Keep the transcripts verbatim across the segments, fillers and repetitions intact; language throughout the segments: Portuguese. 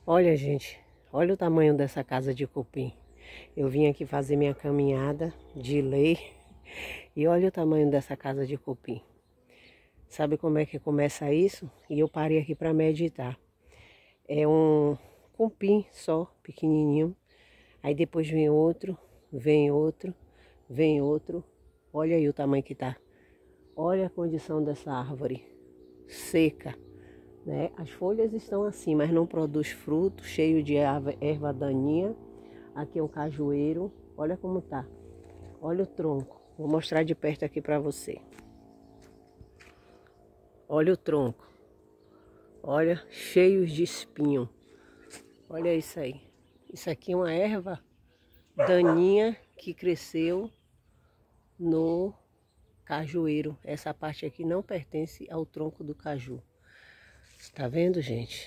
Olha, gente, olha o tamanho dessa casa de cupim. Eu vim aqui fazer minha caminhada de lei e olha o tamanho dessa casa de cupim. Sabe como é que começa isso? E eu parei aqui para meditar. É um cupim só, pequenininho. Aí depois vem outro, vem outro, vem outro. Olha aí o tamanho que tá. Olha a condição dessa árvore, seca. Né? As folhas estão assim, mas não produz fruto, cheio de erva daninha. Aqui é um cajueiro, olha como tá. Olha o tronco, vou mostrar de perto aqui para você. Olha o tronco, olha, cheios de espinho. Olha isso aí. Isso aqui é uma erva daninha que cresceu no cajueiro. Essa parte aqui não pertence ao tronco do caju. Tá vendo, gente?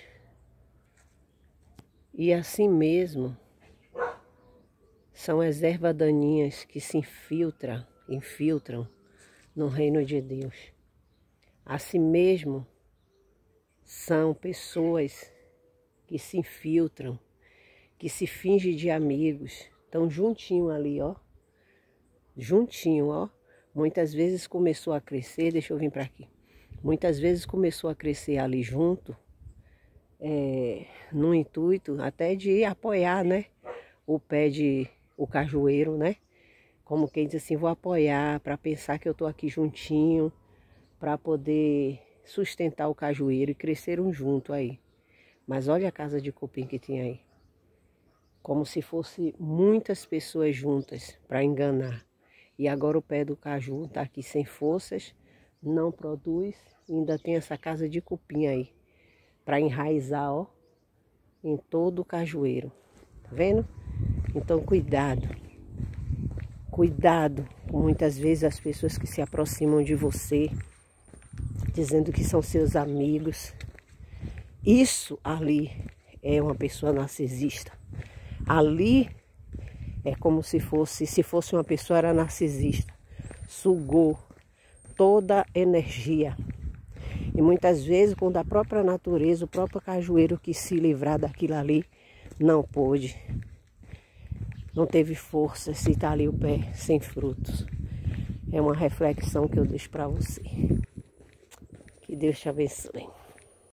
E assim mesmo são as ervas daninhas que se infiltram, infiltram no reino de Deus. Assim mesmo são pessoas que se infiltram, que se fingem de amigos, estão juntinho ali, ó. Juntinho, ó. Muitas vezes começou a crescer, deixa eu vir para aqui. Muitas vezes começou a crescer ali junto, é, no intuito até de apoiar, né, o pé de, o cajueiro, né? Como quem diz assim, vou apoiar para pensar que eu tô aqui juntinho, para poder sustentar o cajueiro e cresceram junto aí. Mas olha a casa de cupim que tem aí. Como se fosse muitas pessoas juntas para enganar. E agora o pé do caju tá aqui sem forças, não produz, ainda tem essa casa de cupim aí, para enraizar, ó, em todo o cajueiro. Tá vendo? Então cuidado. Cuidado com muitas vezes as pessoas que se aproximam de você, dizendo que são seus amigos. Isso ali é uma pessoa narcisista. Ali é como se fosse, se fosse uma pessoa era narcisista. Sugou toda a energia. E muitas vezes, quando a própria natureza, o próprio cajueiro quis se livrar daquilo ali, não pôde. Não teve força, se está ali o pé sem frutos. É uma reflexão que eu deixo para você. Que Deus te abençoe.